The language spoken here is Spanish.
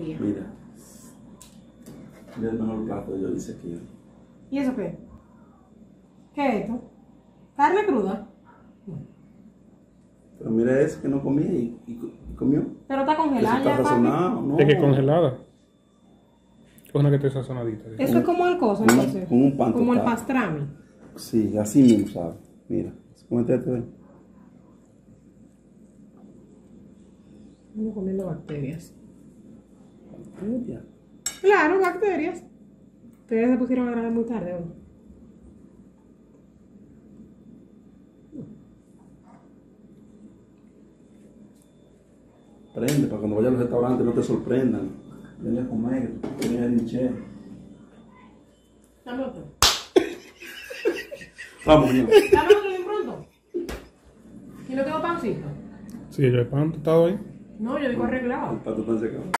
día. Mira. Mira el mejor plato que yo hice aquí. ¿Y eso qué? ¿Qué es esto? ¿Carne cruda? Pero mira ese que no comía y comió. Pero está congelada Eso está ya, papi. sazonado, ¿no? Es que congelada. Es una que esté sazonadita. Eso es como el coso, Con un- entonces. con un pan como el tostado. pastrami. Sí, así mismo, ¿sabes? Mira, cómete esto. Estamos comiendo bacterias. Mira. Claro, bacterias. Ustedes se pusieron a grabar muy tarde hoy. Prende, para cuando vayas a los restaurantes no te sorprendan. Ven a comer, ven a linchar. ¿Estamos otro? Vamos, niño. ¿Estamos otro bien pronto? ¿Y no quedó pancito? Sí, yo el pan tostado ahí. No, yo digo arreglado. El pato está secado.